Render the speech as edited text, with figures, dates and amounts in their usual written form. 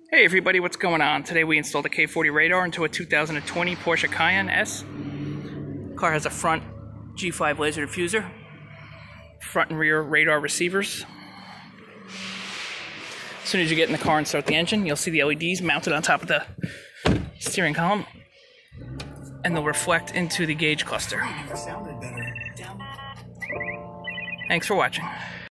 Hey everybody, what's going on? Today we installed a K40 radar into a 2020 Porsche Cayenne S. Car has a front G5 laser diffuser, front and rear radar receivers. As soon as you get in the car and start the engine, you'll see the LEDs mounted on top of the steering column, and they'll reflect into the gauge cluster. Thanks for watching.